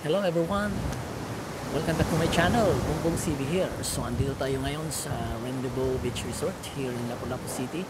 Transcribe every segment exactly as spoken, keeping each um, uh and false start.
Hello everyone! Welcome back to my channel, Bongbong C V here. So andito tayo ngayon sa Rendezvous Beach Resort here in Lapu-Lapu City.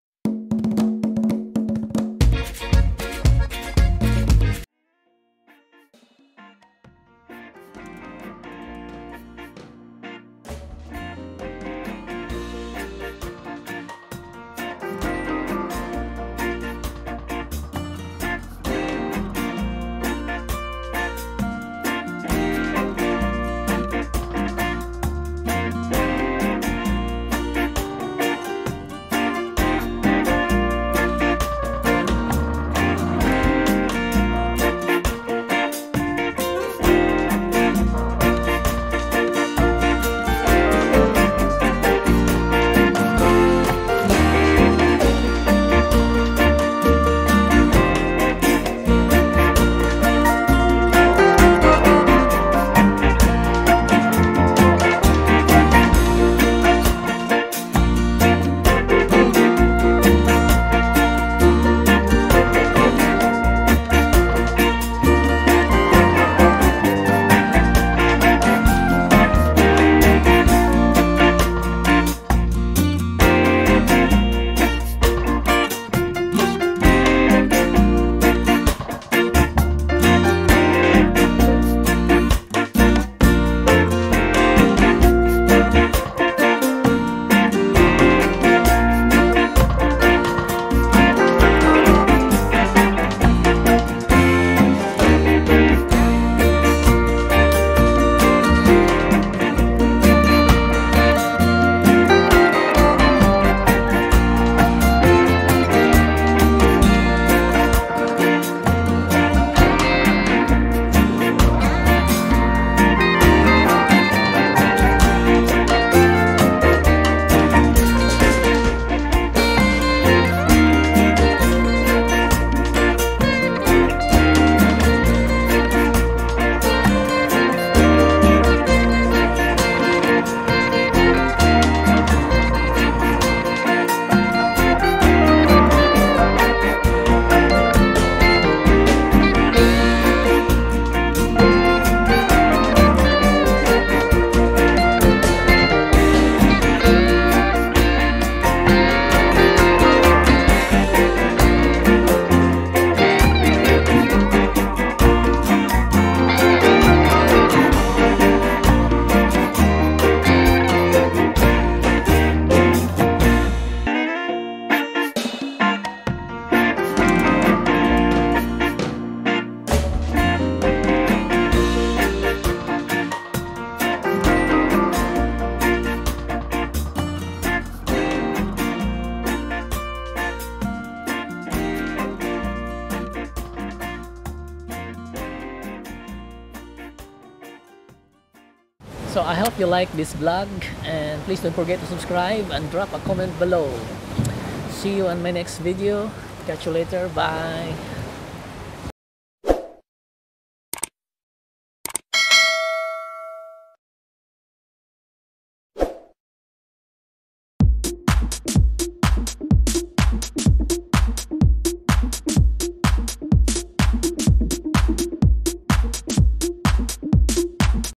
So I hope you like this vlog, and please don't forget to subscribe and drop a comment below. See you on my next video. Catch you later. Bye.